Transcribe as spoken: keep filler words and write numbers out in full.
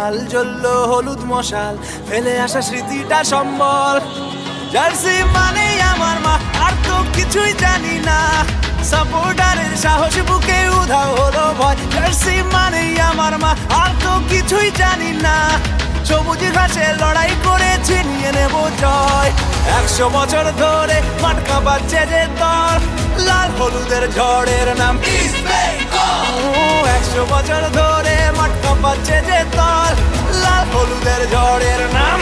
লাল জ্বললো হলুদ মশাল, ফেলে আসা স্মৃতিটা সম্বল। জার্সি মানেই আমার মা, আর তো কিছুই জানি না। সাপোর্টারের সাহস বুকে উধাও হলো ভয়। জার্সি মানেই আমার মা, আর তো কিছুই জানি না। সবুজ ঘাসে লড়াই করে ছিনিয়ে নেব জয়। একশো বছর ধরে মাঠ কাঁপাচ্ছে যে দল, লাল হলুদের ঝড়ের নাম ইস্ট বেঙ্গল। একশো বছর ধরে মাঠ কাঁপাচ্ছে যে দল, লাল হলুদের ঝড়ের নাম